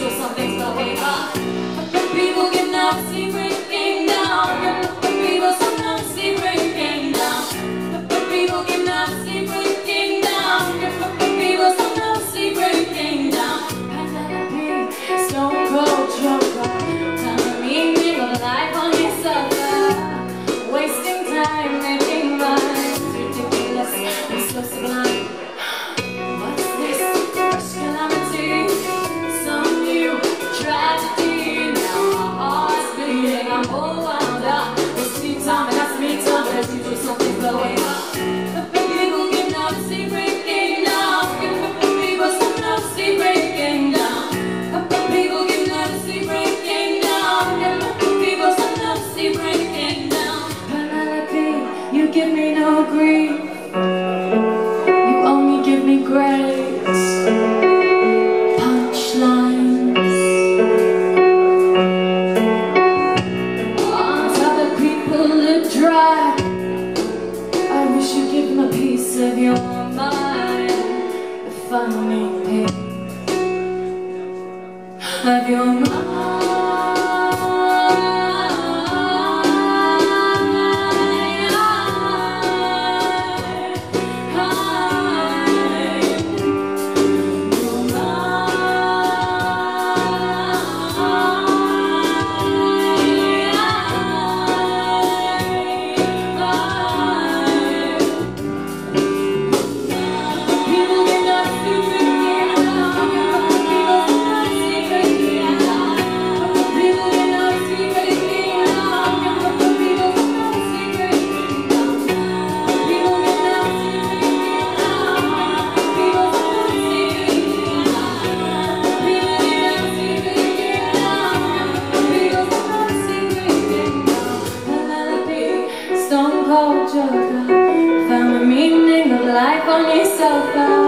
sure something's going on. People get nasty breaking down. People so nasty breaking down. People get nasty breaking down. People so nasty breaking down. Penelope, stone cold joker, tell the meaning of life on yourself. Wasting time making life ridiculous and so sublime. What's this? Fresh calamity, some new tragedy. Now my heart's bleeding, I'm all wound up. It's me time and that's me time. There's usually something blowing up. People get nasty breaking down. People so nasty breaking down. People get nasty breaking down. People so nasty breaking down. Penelope, you give me no grief. You only give me grace. Punchlines on top of people to dry. I wish you'd give them a piece of your mind. The funny piece of your mind. Stone cold joker, found the meaning of life on yourself.